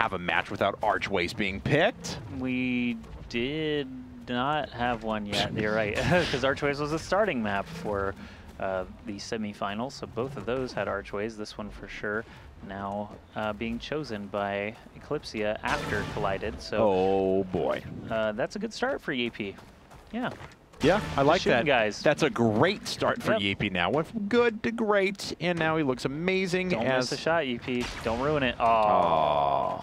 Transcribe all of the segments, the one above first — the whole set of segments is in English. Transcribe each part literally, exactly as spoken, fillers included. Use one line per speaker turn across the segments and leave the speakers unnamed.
have a match without Archways being picked.
We did not have one yet. You're right, because Archways was a starting map for uh, the semifinals, so both of those had Archways. This one for sure now uh, being chosen by Eclipsia after Collided. So,
oh boy,
uh, that's a good start for Y P. Yeah.
Yeah, I like that.
Guys.
That's a great start for
Yep.
Y P now. Went from good to great, and now he looks amazing.
Don't
as
miss a shot, Y P. Don't ruin it. Oh.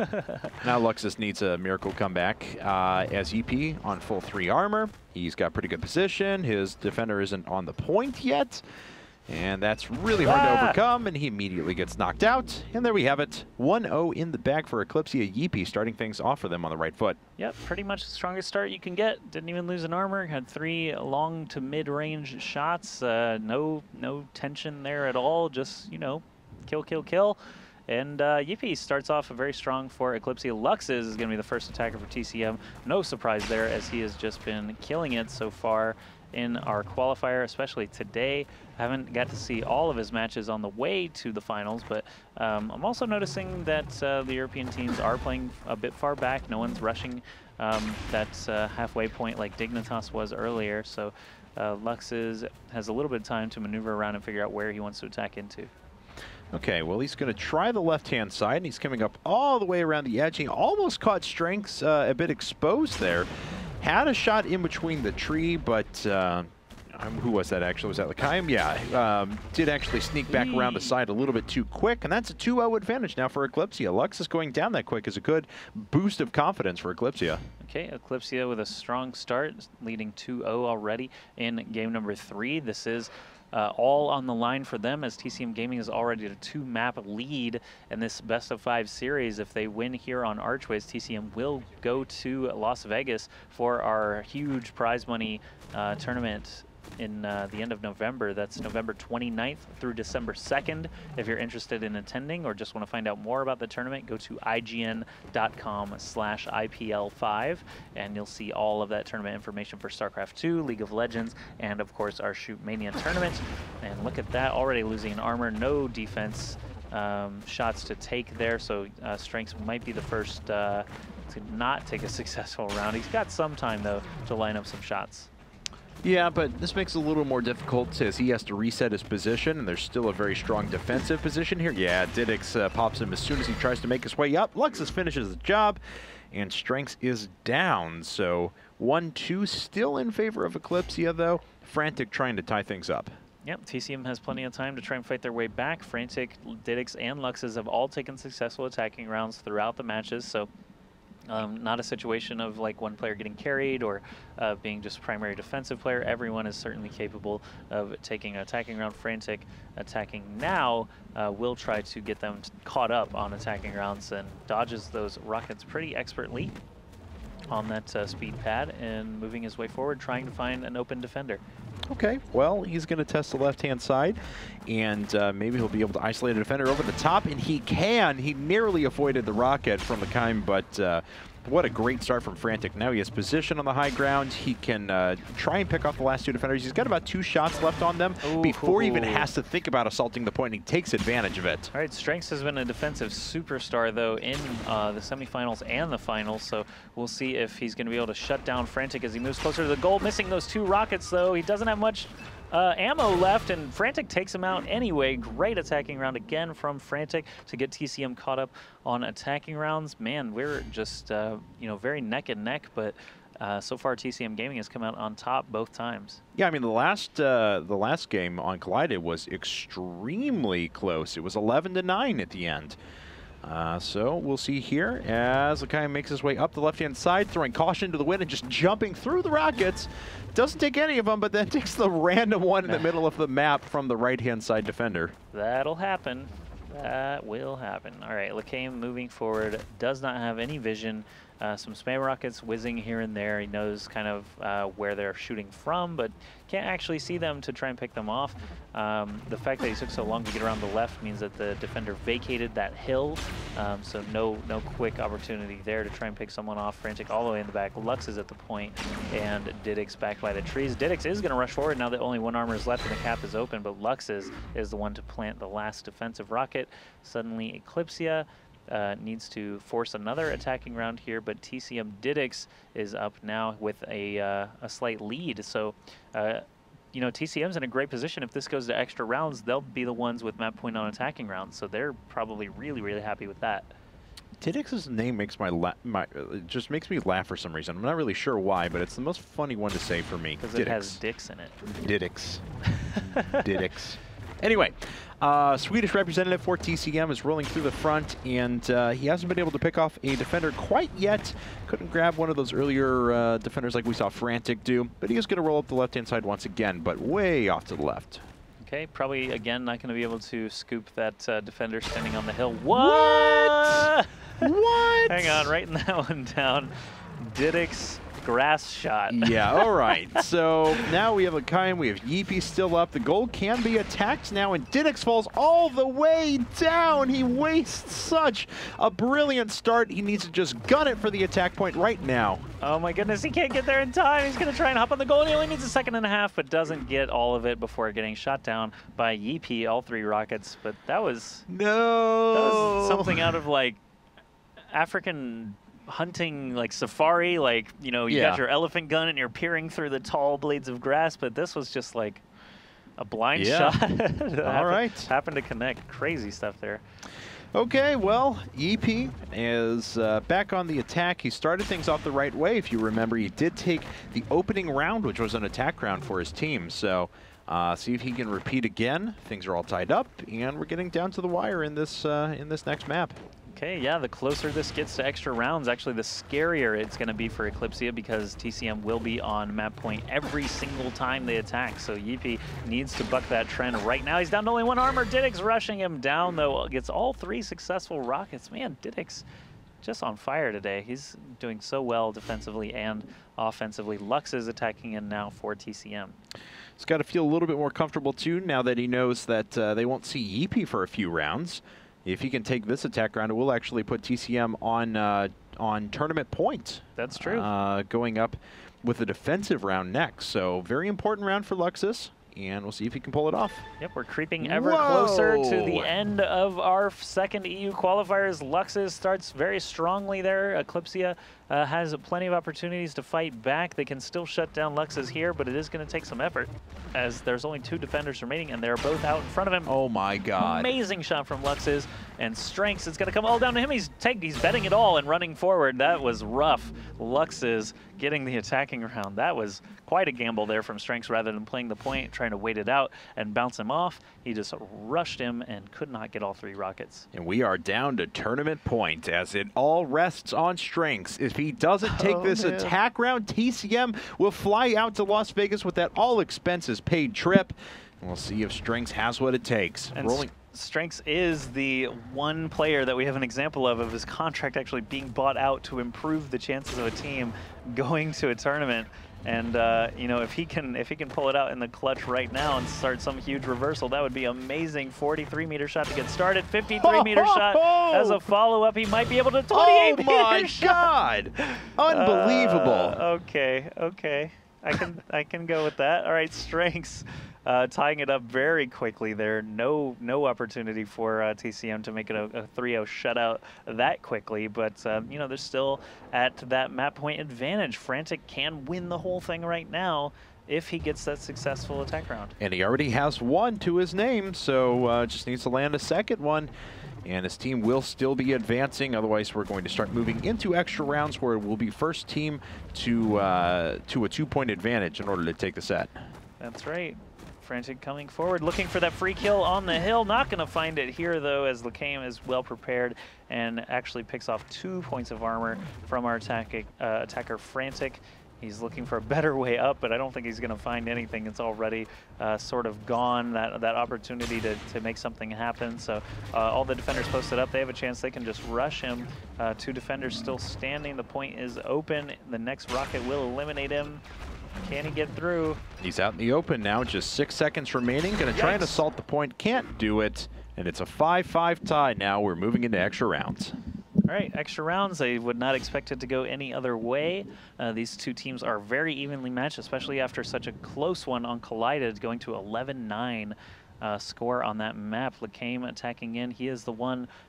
Now Luxus needs a miracle comeback uh, as Y P on full three armor. He's got pretty good position. His defender isn't on the point yet. And that's really hard
ah!
to overcome, and he immediately gets knocked out. And there we have it. one oh in the bag for Eclipsia. Y P starting things off for them on the right foot.
Yep, pretty much the strongest start you can get. Didn't even lose an armor. Had three long to mid-range shots. Uh, no, no tension there at all. Just, you know, kill, kill, kill. And uh, Y P starts off very strong for Eclipsia. Luxus is going to be the first attacker for T C M. No surprise there, as he has just been killing it so far in our qualifier, especially today. I haven't got to see all of his matches on the way to the finals, but um, I'm also noticing that uh, the European teams are playing a bit far back. No one's rushing um, that uh, halfway point like Dignitas was earlier, so uh, Luxus has a little bit of time to maneuver around and figure out where he wants to attack into.
Okay, well, he's going to try the left-hand side, and he's coming up all the way around the edge. He almost caught Strengths uh, a bit exposed there. Had a shot in between the tree, but uh, um, who was that actually? Was that L'chaim? Yeah, um, did actually sneak back around the side a little bit too quick, and that's a two oh advantage now for Eclipsia. Luxus going down that quick is a good boost of confidence for Eclipsia.
Okay, Eclipsia with a strong start, leading two oh already in game number three. This is Uh, all on the line for them, as T C M Gaming is already a two-map lead in this best of five series. If they win here on Archways, T C M will go to Las Vegas for our huge prize money uh, tournament in uh, the end of November. That's November twenty-ninth through December second. If you're interested in attending or just want to find out more about the tournament, go to I G N dot com slash I P L five, and you'll see all of that tournament information for StarCraft two, League of Legends, and of course our Shoot Mania tournament. And look at that, already losing an armor, no defense um, shots to take there, so uh, Strengths might be the first uh, to not take a successful round. He's got some time though to line up some shots.
Yeah, but this makes it a little more difficult as he has to reset his position, and there's still a very strong defensive position here. Yeah, Didix uh, pops him as soon as he tries to make his way up. Luxus finishes the job, and Strengths is down. So one two still in favor of Eclipsia, though. Frantic trying to tie things up.
Yep, T C M has plenty of time to try and fight their way back. Frantic, Didix, and Luxus have all taken successful attacking rounds throughout the matches, so Um, not a situation of like one player getting carried or uh, being just a primary defensive player. Everyone is certainly capable of taking an attacking round. Frantic attacking now uh, will try to get them caught up on attacking rounds and dodges those rockets pretty expertly on that uh, speed pad and moving his way forward, trying to find an open defender.
Okay, well, he's going to test the left-hand side, and uh, maybe he'll be able to isolate a defender over the top, and he can. He nearly avoided the rocket from L'chaim, but uh, what a great start from Frantic. Now he has position on the high ground. He can uh, try and pick off the last two defenders. He's got about two shots left on them
Ooh,
before he even
ooh.
has to think about assaulting the point, and he takes advantage of it.
All right, Strengths has been a defensive superstar, though, in uh, the semifinals and the finals, so we'll see if he's going to be able to shut down Frantic as he moves closer to the goal. Missing those two rockets, though. He doesn't have much uh, ammo left, and Frantic takes him out anyway. Great attacking round again from Frantic to get T C M caught up on attacking rounds. Man, we're just, uh, you know, very neck and neck, but Uh, so far, T C M Gaming has come out on top both times.
Yeah, I mean, the last uh, the last game on Collided was extremely close. It was eleven to nine at the end. Uh, so we'll see here as L'chaim makes his way up the left-hand side, throwing caution to the wind and just jumping through the rockets. Doesn't take any of them, but then takes the random one in the middle of the map from the right-hand side defender.
That'll happen. That will happen. All right, L'chaim moving forward, does not have any vision. Uh, some spam rockets whizzing here and there. He knows kind of uh, where they're shooting from, but can't actually see them to try and pick them off. Um, the fact that he took so long to get around the left means that the defender vacated that hill, um, so no no quick opportunity there to try and pick someone off. Frantic all the way in the back. Lux is at the point, and Didix back by the trees. Didix is going to rush forward now that only one armor is left and the cap is open, but Lux is, is the one to plant the last defensive rocket. Suddenly Eclipsia uh, needs to force another attacking round here, but T C M Didix is up now with a, uh, a slight lead. So, uh, you know, T C M's in a great position. If this goes to extra rounds, they'll be the ones with map point on attacking rounds. So they're probably really, really happy with that.
Didix's name makes my, la my uh, just makes me laugh for some reason. I'm not really sure why, but it's the most funny one to say for me.
Because it has dicks in it.
Didix. Didix. Anyway, uh, Swedish representative for T C M is rolling through the front, and uh, he hasn't been able to pick off a defender quite yet. Couldn't grab one of those earlier uh, defenders like we saw Frantic do, but he is going to roll up the left-hand side once again, but way off to the left.
Okay, probably, again, not going to be able to scoop that uh, defender standing on the hill. What?
What? What?
Hang on, writing that one down. Didix grass shot.
Yeah, all right. So now we have Lakayan, we have Yeepy still up. The goal can be attacked now, and Didix falls all the way down. He wastes such a brilliant start. He needs to just gun it for the attack point right now.
Oh my goodness, he can't get there in time. He's going to try and hop on the goal. He only needs a second and a half, but doesn't get all of it before getting shot down by Yeepy, all three rockets. But that was,
no.
that was something out of like African hunting, like safari, like, you know, you
yeah.
got your elephant gun and you're peering through the tall blades of grass, but this was just like a blind
yeah.
shot.
All
happened,
right.
Happened to connect. Crazy stuff there.
Okay, well, Yeepy is uh, back on the attack. He started things off the right way. If you remember, he did take the opening round, which was an attack round for his team. So uh, see if he can repeat again. Things are all tied up, and we're getting down to the wire in this uh, in this next map.
Okay, yeah, the closer this gets to extra rounds, actually the scarier it's going to be for Eclipsia, because T C M will be on map point every single time they attack. So Yeepy needs to buck that trend right now. He's down to only one armor. Didix rushing him down, though. Gets all three successful rockets. Man, Didix just on fire today. He's doing so well defensively and offensively. Lux is attacking in now for T C M.
He's got to feel a little bit more comfortable, too, now that he knows that uh, they won't see Yeepy for a few rounds. If he can take this attack round, it will actually put T C M on uh, on tournament point.
That's true.
Uh, going up with a defensive round next. So very important round for Luxus, and we'll see if he can pull it off.
Yep, we're creeping ever
Whoa.
closer to the end of our second E U qualifiers. Luxus starts very strongly there. Eclipsia uh, has plenty of opportunities to fight back. They can still shut down Luxus here, but it is going to take some effort, as there's only two defenders remaining, and they're both out in front of him.
Oh my God.
Amazing shot from Luxus, and Strengths, it's going to come all down to him. He's take, he's betting it all and running forward. That was rough. Luxus getting the attacking round. That was quite a gamble there from Strengths. Rather than playing the point, trying to wait it out and bounce him off, he just rushed him and could not get all three rockets.
And we are down to tournament point, as it all rests on Strengths. If he doesn't take
Oh,
this
man.
attack round, T C M will fly out to Las Vegas with that all expenses paid trip. And we'll see if Strengths has what it takes.
And
Rolling.
Strengths is the one player that we have an example of of his contract actually being bought out to improve the chances of a team going to a tournament. And uh, you know, if he can if he can pull it out in the clutch right now and start some huge reversal, that would be amazing. forty-three meter shot to get started, fifty-three meter shot as a follow-up. He might be able to twenty-eight
Oh my
meter shot.
God! Unbelievable.
Uh, okay, okay. I can I can go with that. All right, Strengths uh, tying it up very quickly there. No no opportunity for uh, T C M to make it a three oh shutout that quickly. But uh, you know, they're still at that map point advantage. Frantic can win the whole thing right now if he gets that successful attack round.
And he already has one to his name, so uh, just needs to land a second one. And his team will still be advancing. Otherwise, we're going to start moving into extra rounds where it will be first team to uh, to a two-point advantage in order to take the set.
That's right. Frantic coming forward, looking for that free kill on the hill. Not going to find it here, though, as Lakaim is well prepared and actually picks off two points of armor from our attack, uh, attacker Frantic. He's looking for a better way up, but I don't think he's going to find anything. It's already uh, sort of gone, that, that opportunity to, to make something happen. So uh, all the defenders posted up. They have a chance. They can just rush him. Uh, two defenders still standing. The point is open. The next rocket will eliminate him. Can he get through?
He's out in the open now. Just six seconds remaining. Going to try and assault the point. Can't do it. And it's a five five tie now. We're moving into extra rounds.
All right, extra rounds. I would not expect it to go any other way. Uh, these two teams are very evenly matched, especially after such a close one on Collided, going to eleven nine uh, score on that map. Lakaim attacking in. He is the one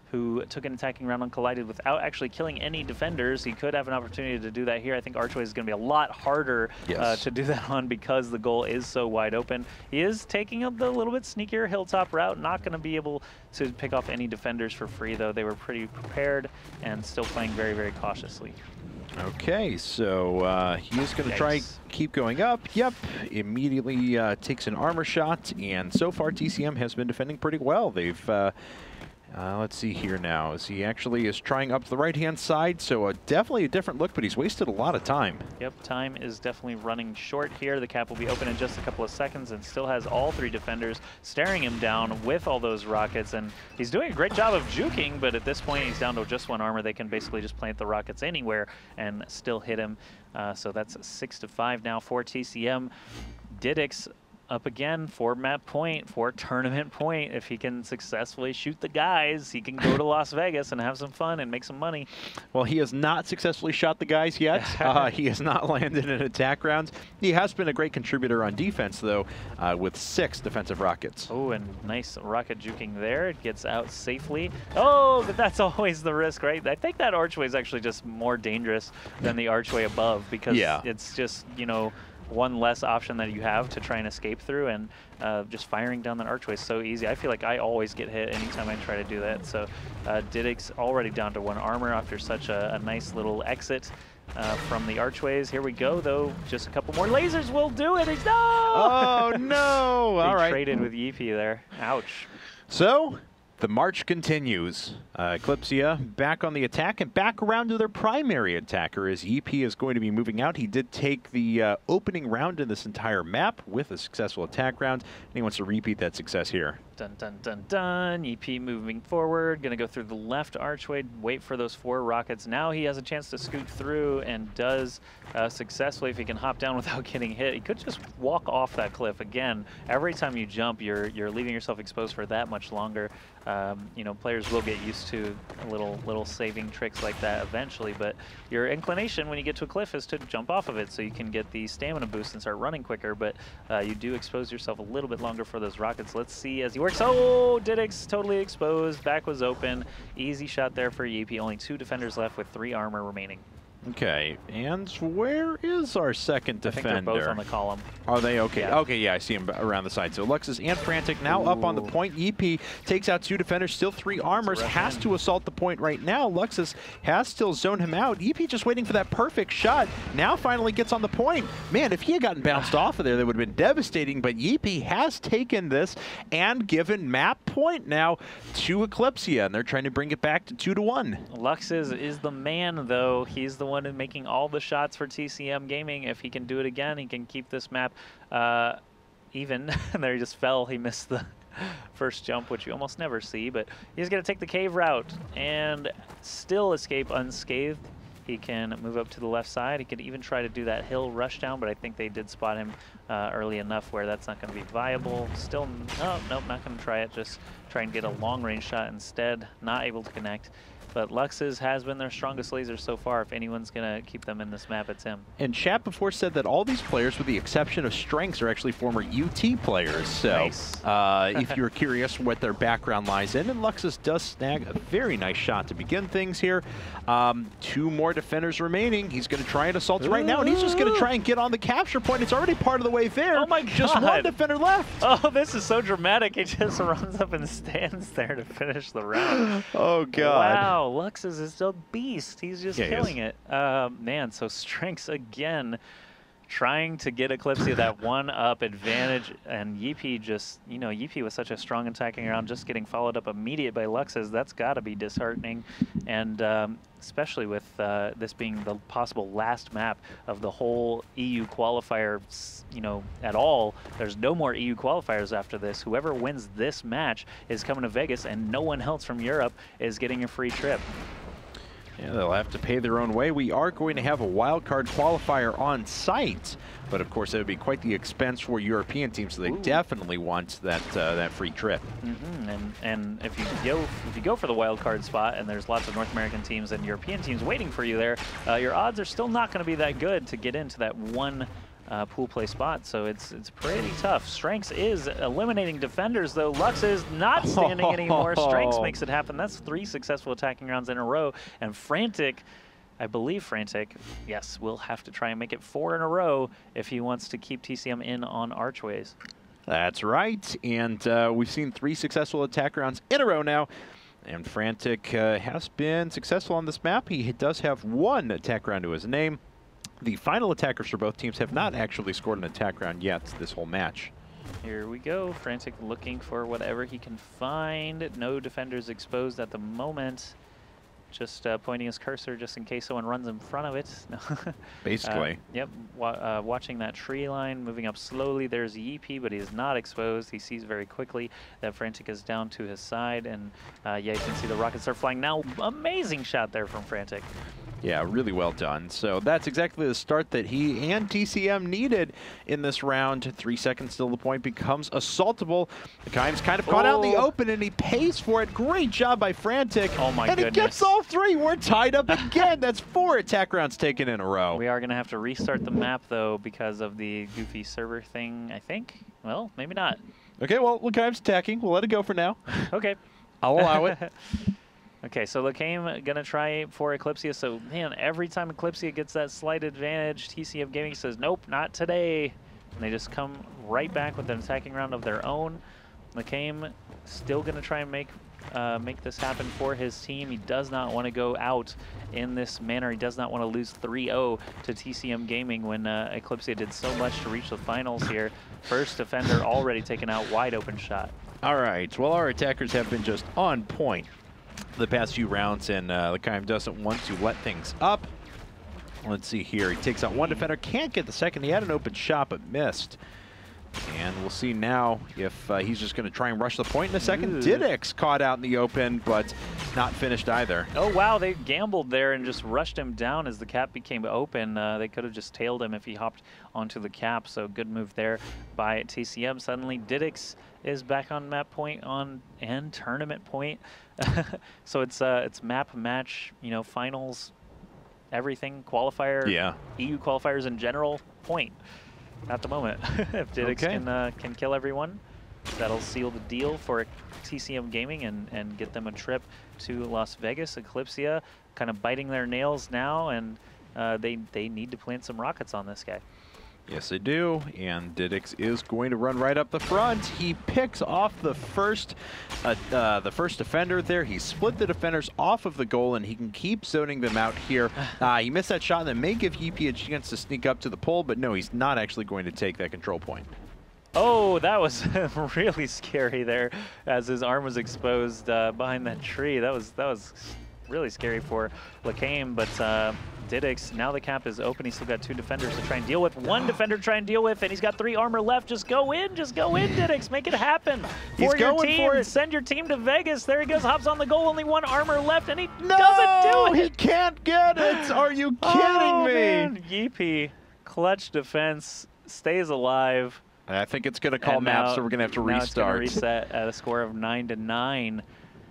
who took an attacking round on Collided without actually killing any defenders. He could have an opportunity to do that here. I think Archway is going to be a lot harder
yes.
uh, to do that on because the goal is so wide open. He is taking up the little bit sneakier Hilltop route, not going to be able to pick off any defenders for free, though. They were pretty prepared and still playing very, very cautiously.
Okay, so uh, he is going to try keep going up. Yep, immediately uh, takes an armor shot, and so far T C M has been defending pretty well. They've, uh, uh, let's see here now, as he actually is trying up the right-hand side, so uh, definitely a different look, but he's wasted a lot of time.
Yep, time is definitely running short here. The cap will be open in just a couple of seconds and still has all three defenders staring him down with all those rockets, and he's doing a great job of juking, but at this point he's down to just one armor. They can basically just plant the rockets anywhere and still hit him. Uh, so that's six to five now for T C M. Didix up again for map point, for tournament point. If he can successfully shoot the guys, he can go to Las Vegas and have some fun and make some money.
Well, he has not successfully shot the guys yet. uh, he has not landed in attack rounds. He has been a great contributor on defense, though, uh, with six defensive rockets.
Oh, and nice rocket juking there. It gets out safely. Oh, but that's always the risk, right? I think that archway is actually just more dangerous than the archway above because
yeah.
it's just, you know, one less option that you have to try and escape through, and uh, just firing down that archway is so easy. I feel like I always get hit anytime I try to do that. So uh, Didix already down to one armor after such a, a nice little exit uh, from the archways. Here we go, though. Just a couple more lasers will do it. He's, no!
Oh, no! All right.
Traded with Yeepy there. Ouch.
So the march continues. Uh, Eclipsia back on the attack and back around to their primary attacker as E P is going to be moving out. He did take the uh, opening round in this entire map with a successful attack round, and he wants to repeat that success here.
Dun, dun, dun, dun. E P moving forward, going to go through the left archway, wait for those four rockets. Now he has a chance to scoot through and does uh, successfully if he can hop down without getting hit. He could just walk off that cliff. Again, every time you jump, you're, you're leaving yourself exposed for that much longer. Um, you know, players will get used to little little saving tricks like that eventually, but your inclination when you get to a cliff is to jump off of it so you can get the stamina boost and start running quicker, but uh, you do expose yourself a little bit longer for those rockets. Let's see as he works. Oh, Didix totally exposed. Back was open. Easy shot there for Yeepy. Only two defenders left with three armor remaining.
Okay, and where is our second defender?
I think they're both on the column.
Are they? Okay,
yeah.
okay, yeah, I see him around the side. So Luxus and Frantic now Ooh. up on the point. E P takes out two defenders, still three armors, has to assault the point right now. Luxus has still zoned him out. E P just waiting for that perfect shot. Now finally gets on the point. Man, if he had gotten bounced off of there, that would have been devastating, but E P has taken this and given map point now to Eclipsia, and they're trying to bring it back to two to one.
Luxus is the man, though. He's the one making all the shots for T C M Gaming. If he can do it again, he can keep this map uh, even. There he just fell. He missed the first jump, which you almost never see, but he's going to take the cave route and still escape unscathed. He can move up to the left side. He could even try to do that hill rush down, but I think they did spot him uh, early enough where that's not going to be viable. Still, no, nope, not going to try it. Just try and get a long range shot instead. Not able to connect. But Lux's has been their strongest laser so far. If anyone's going to keep them in this map, it's him. And
chat before said that all these players, with the exception of Strengths, are actually former U T players. So
nice.
uh, if you're curious what their background lies in, and Luxus does snag a very nice shot to begin things here. Um, two more defenders remaining. He's going to try and assault Ooh. right now, and he's just going to try and get on the capture point. It's already part of the way there.
Oh my God.
Just one defender left.
Oh, this is so dramatic. He just runs up and stands there to finish the round.
Oh, God.
Wow. Luxus is still beast. He's just
yeah,
killing it. Uh, man, so Strengths again trying to get Eclipsia that one-up advantage, and Yeepy just, you know, Yeepy was such a strong attacking round, just getting followed up immediate by Luxus. That's got to be disheartening, and um, especially with uh, this being the possible last map of the whole E U qualifier, you know, at all. There's no more E U qualifiers after this. Whoever wins this match is coming to Vegas, and no one else from Europe is getting a free trip.
Yeah, they'll have to pay their own way. We are going to have a wildcard qualifier on site, but of course it would be quite the expense for European teams, so they Ooh. definitely want that uh, that free trip.
Mm-hmm. And and if you go if you go for the wildcard spot, and there's lots of North American teams and European teams waiting for you there, uh, your odds are still not going to be that good to get into that one uh, pool play spot, so it's it's pretty tough. Strengths is eliminating defenders, though. Lux is not standing anymore. Strengths makes it happen. That's three successful attacking rounds in a row, and Frantic, I believe Frantic, yes, will have to try and make it four in a row if he wants to keep T C M in on Archways.
That's right, and uh, we've seen three successful attack rounds in a row now, and Frantic uh, has been successful on this map. He does have one attack round to his name. The final attackers for both teams have not actually scored an attack round yet this whole match.
Here we go, Frantic looking for whatever he can find. No defenders exposed at the moment. Just uh, pointing his cursor just in case someone runs in front of it.
Basically.
Uh, yep, wa uh, watching that tree line, moving up slowly. There's Yeepy, but he is not exposed. He sees very quickly that Frantic is down to his side, and uh, yeah, you can see the rockets are flying now. Amazing shot there from Frantic.
Yeah, really well done. So that's exactly the start that he and T C M needed in this round. Three seconds till the point becomes assaultable. The Kimes kind of caught
oh.
out in the open, and he pays for it. Great job by Frantic.
Oh my
and
goodness.
he gets all three. We're tied up again. That's four attack rounds taken in a row.
We are going to have to restart the map, though, because of the goofy server thing, I think. Well, maybe not.
Okay, well, Kimes attacking. We'll let it go for now.
Okay.
I'll allow it.
Okay, so Lacame gonna try for Eclipsia. So, man, every time Eclipsia gets that slight advantage, T C M Gaming says, nope, not today. And they just come right back with an attacking round of their own. Lacame still gonna try and make uh, make this happen for his team. He does not want to go out in this manner. He does not want to lose three oh to T C M Gaming when uh, Eclipsia did so much to reach the finals here. First defender already taken out, wide open shot.
All right, well, our attackers have been just on point the past few rounds, and uh, Lacame doesn't want to let things up. Let's see here. He takes out one defender, can't get the second. He had an open shot, but missed. And we'll see now if uh, he's just going to try and rush the point in a second.
Ooh.
Didix caught out in the open, but not finished either.
Oh, wow. They gambled there and just rushed him down as the cap became open. Uh, they could have just tailed him if he hopped onto the cap. So good move there by T C M. Suddenly, Didix is back on map point on and tournament point. So it's uh, it's map match, you know, finals, everything, qualifier,
yeah.
E U qualifiers in general, point. At the moment, if Didix
okay.
can uh, can kill everyone, that'll seal the deal for T C M Gaming and and get them a trip to Las Vegas. Eclipsia kind of biting their nails now, and uh, they they need to plant some rockets on this guy.
Yes, they do, and Didix is going to run right up the front. He picks off the first uh, uh, the first defender there. He split the defenders off of the goal, and he can keep zoning them out here. Uh, he missed that shot that may give Yeepy a chance to sneak up to the pole, but no, he's not actually going to take that control point.
Oh, that was really scary there as his arm was exposed uh, behind that tree. That was, that was really scary for Lacame, but uh, Didix, now the cap is open. He's still got two defenders to try and deal with. One defender to try and deal with, and he's got three armor left. Just go in, just go in, Didix. Make it happen
He's
for your
going
team.
for it.
Send your team to Vegas. There he goes, hops on the goal. Only one armor left, and he
No,
doesn't do it.
he can't get it. Are you kidding
oh,
me?
Man. Yeepy, clutch defense, stays alive.
I think it's going to call
And
maps,
now-
so we're going to have to
now it's gonna
restart.
reset at a score of nine to nine.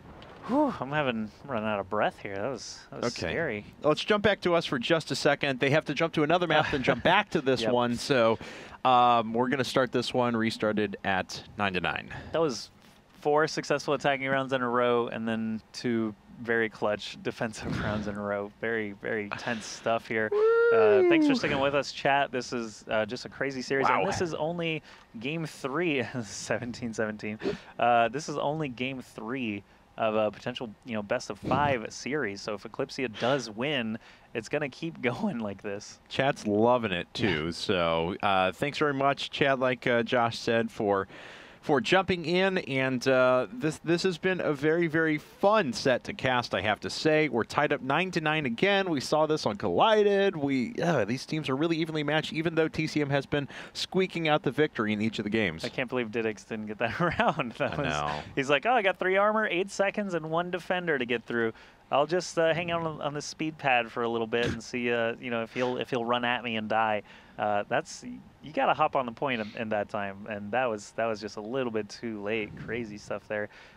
Whew, I'm having I'm running out of breath here. That was that was
Okay.
scary.
Let's jump back to us for just a second. They have to jump to another map, then jump back to this
Yep.
one. So um, we're going to start this one restarted at nine to nine.
That was four successful attacking rounds in a row, and then two very clutch defensive rounds in a row. Very very tense stuff here. Uh, thanks for sticking with us, chat. This is uh, just a crazy series,
Wow.
and this is only game three. seventeen seventeen. Uh, this is only game three of a potential, you know, best of five series. So if Eclipsia does win, it's gonna keep going like this.
Chad's loving it too. So uh, thanks very much, Chad. Like uh, Josh said, for for jumping in, and uh, this this has been a very very fun set to cast. I have to say, we're tied up nine to nine again. We saw this on Collided. We uh, these teams are really evenly matched, even though T C M has been squeaking out the victory in each of the games.
I can't believe Didix didn't get that round. That
I
was,
know.
He's like, oh, I got three armor, eight seconds, and one defender to get through. I'll just uh, hang out on, on the speed pad for a little bit and see, uh, you know, if he'll if he'll run at me and die. Uh, that's you got to hop on the point in, in that time, and that was that was just a little bit too late. Crazy stuff there.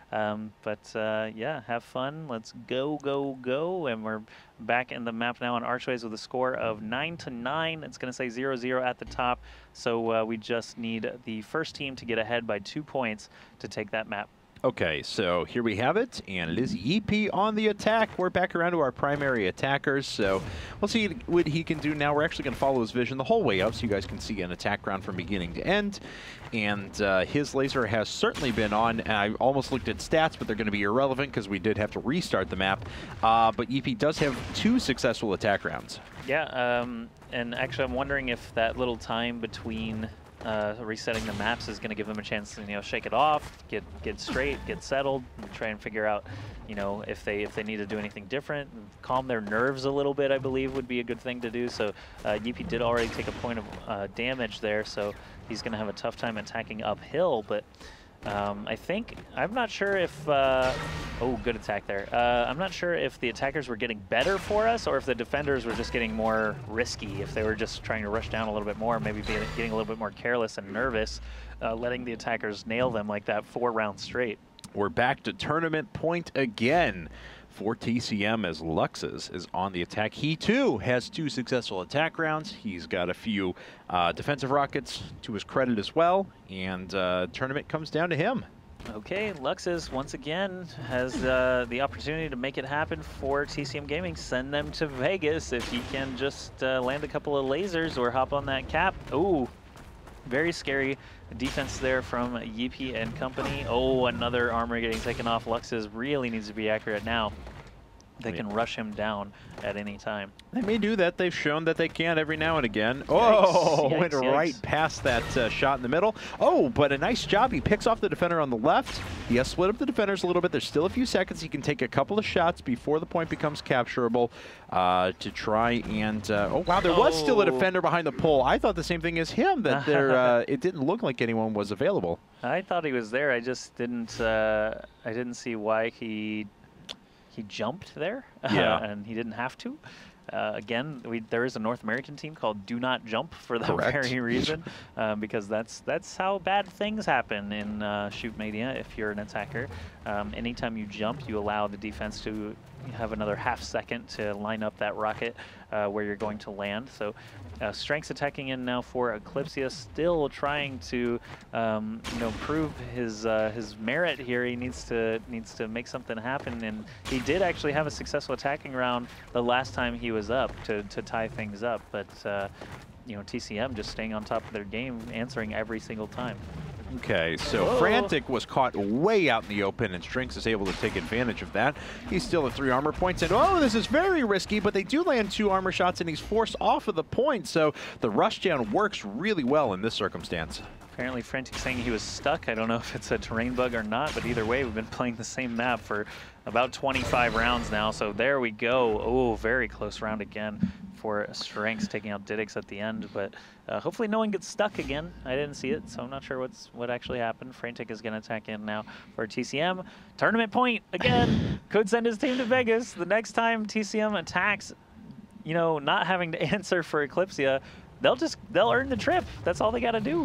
Um, but uh, yeah, have fun. Let's go, go, go. And we're back in the map now on Archways with a score of nine to nine. It's going to say zero zero at the top. So uh, we just need the first team to get ahead by two points to take that map.
Okay, so here we have it, and it is E P on the attack. We're back around to our primary attackers, so we'll see what he can do now. We're actually going to follow his vision the whole way up so you guys can see an attack round from beginning to end. And uh, his laser has certainly been on. I almost looked at stats, but they're going to be irrelevant because we did have to restart the map. Uh, but E P does have two successful attack rounds.
Yeah, um, and actually I'm wondering if that little time between Uh, resetting the maps is going to give them a chance to, you know, shake it off, get get straight, get settled, and try and figure out, you know, if they if they need to do anything different, calm their nerves a little bit. I believe would be a good thing to do. So uh, E P did already take a point of uh, damage there, so he's going to have a tough time attacking uphill. But um, I think I'm not sure if uh, oh, good attack there. Uh, I'm not sure if the attackers were getting better for us or if the defenders were just getting more risky. If they were just trying to rush down a little bit more, maybe being, getting a little bit more careless and nervous, uh, letting the attackers nail them like that four rounds straight.
We're back to tournament point again for T C M as Luxus is on the attack. He too has two successful attack rounds. He's got a few uh, defensive rockets to his credit as well, and uh, tournament comes down to him.
Okay, Luxus once again has uh, the opportunity to make it happen for T C M Gaming. Send them to Vegas if he can just uh, land a couple of lasers or hop on that cap. Ooh, very scary defense there from Yeepy and company. Oh, another armor getting taken off. Luxus really needs to be accurate now. They can rush him down at any time.
They may do that. They've shown that they can every now and again. Oh,
yikes,
went
yikes.
right past that uh, shot in the middle. Oh, but a nice job. He picks off the defender on the left. He has split up the defenders a little bit. There's still a few seconds. He can take a couple of shots before the point becomes capturable uh, to try and... Uh, oh, wow, there was still a defender behind the pole. I thought the same thing as him, that there, uh, it didn't look like anyone was available.
I thought he was there. I just didn't, uh, I didn't see why he... He jumped there,
yeah.
uh, and he didn't have to. Uh, again, we, there is a North American team called Do Not Jump for that
Correct.
very reason, um, because that's that's how bad things happen in uh, Shoot Mania. If you're an attacker, um, anytime you jump, you allow the defense to have another half second to line up that rocket uh, where you're going to land. So uh, Strength's attacking in now for Eclipsia, still trying to um, you know, prove his uh, his merit here. He needs to needs to make something happen, and he did actually have a successful attacking round the last time he was up to, to tie things up. But uh, you know, T C M just staying on top of their game, answering every single time.
Okay, so
Whoa.
Frantic was caught way out in the open, and Strings is able to take advantage of that. He's still at three armor points, and oh, this is very risky, but they do land two armor shots, and he's forced off of the point, so the rushdown works really well in this circumstance.
Apparently Frantic saying he was stuck. I don't know if it's a terrain bug or not, but either way, we've been playing the same map for about twenty-five rounds now, so there we go. Oh, very close round again for Strengths, taking out Didix at the end, but uh, hopefully no one gets stuck again. I didn't see it, so I'm not sure what's what actually happened. Frantic is going to attack in now for T C M. Tournament point again. Could send his team to Vegas. The next time T C M attacks, you know, not having to answer for Eclipsia, they'll just they'll earn the trip. That's all they got to do.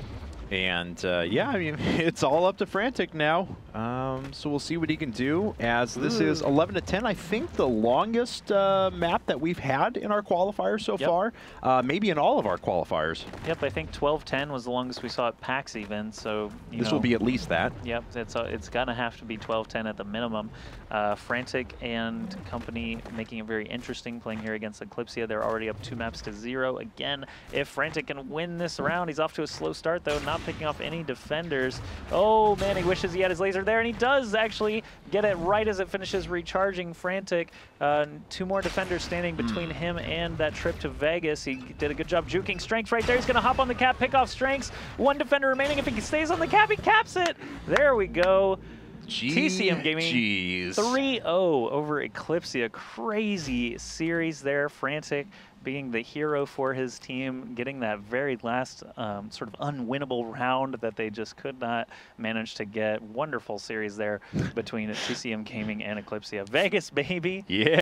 And uh, yeah, I mean, it's all up to Frantic now. Um, so we'll see what he can do, as this Ooh. is eleven to ten. I think the longest uh, map that we've had in our qualifier so
yep.
far, uh, maybe in all of our qualifiers.
Yep, I think twelve ten was the longest we saw at PAX even. So you
this
know,
will be at least that.
Yep, it's uh, it's gonna have to be twelve ten at the minimum. Uh, Frantic and company making it very interesting playing here against Eclipsia. They're already up two maps to zero. Again, if Frantic can win this round, he's off to a slow start though, not picking off any defenders. Oh man, he wishes he had his laser there, and he does actually get it right as it finishes recharging Frantic. Uh, two more defenders standing between mm. him and that trip to Vegas. He did a good job juking Strengths right there. He's gonna hop on the cap, pick off Strengths. One defender remaining. If he stays on the cap, he caps it. There we go. T C M Gaming three oh over Eclipsia. Crazy series there. Frantic being the hero for his team, getting that very last um, sort of unwinnable round that they just could not manage to get. Wonderful series there between T C M Gaming and Eclipsia. Vegas, baby.
Yeah.